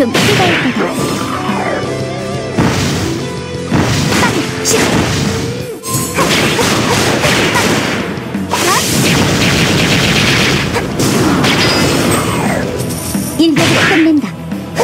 좀 뜨거울 거다. 인격으로 끝낸다.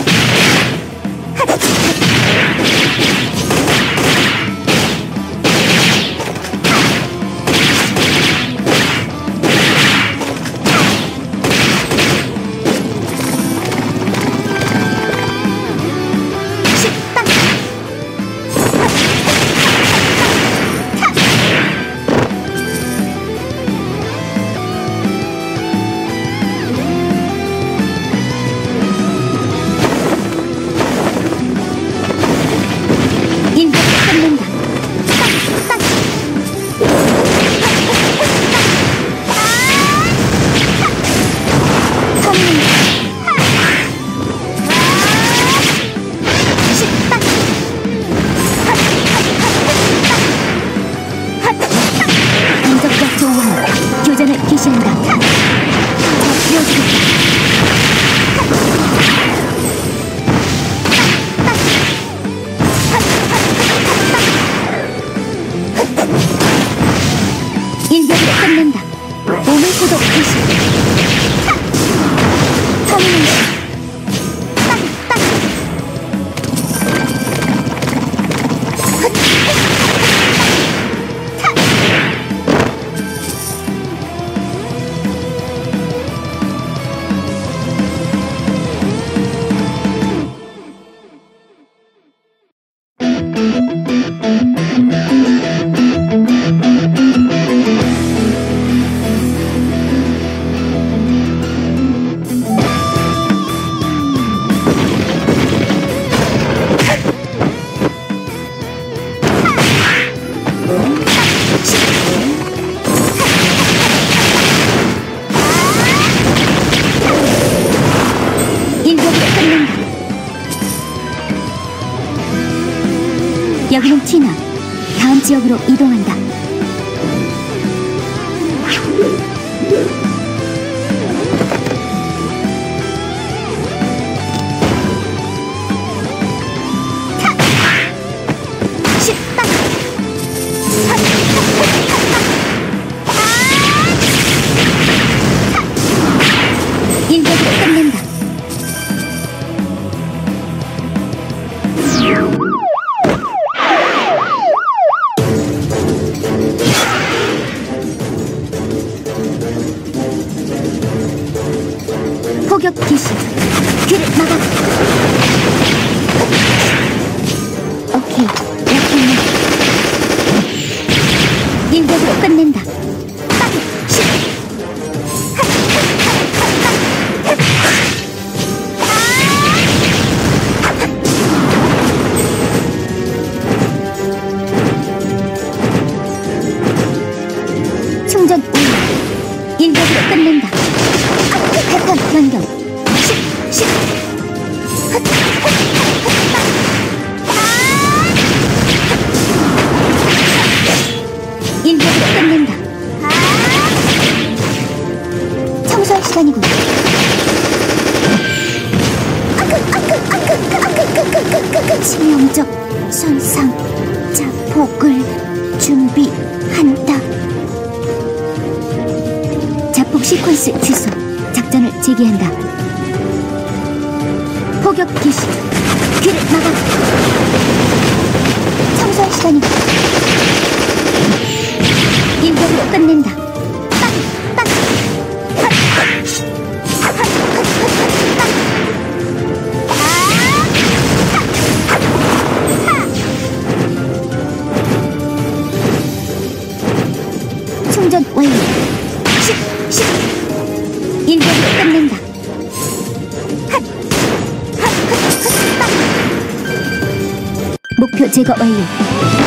교전을 개시한다. 인격으로 끝낸다. 몸을 구독 개시. 여기는 티나. 다음 지역으로 이동한다. 인격으로 끝낸다. 포격 기시. 그를 막아. 오케이. 약했네. 인격으로 끝낸다. 충전 완료. 인격으로 끝낸다. 패턴 변경. 인격으로 끝낸다. 청소할 시간이군. 치명적 손상. 자폭을 준비한다. 자폭 시퀀스 취소. 작전을 재개한다. 포격 개시. 그를 막아. 청소할 시간이다. 인격으로 끝낸다. 충전 완료. 인격으로 끝낸다. 목표 제거 완료.